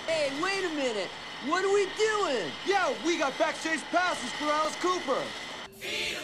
Hey, wait a minute. What are we doing? Yeah, we got backstage passes for Alice Cooper.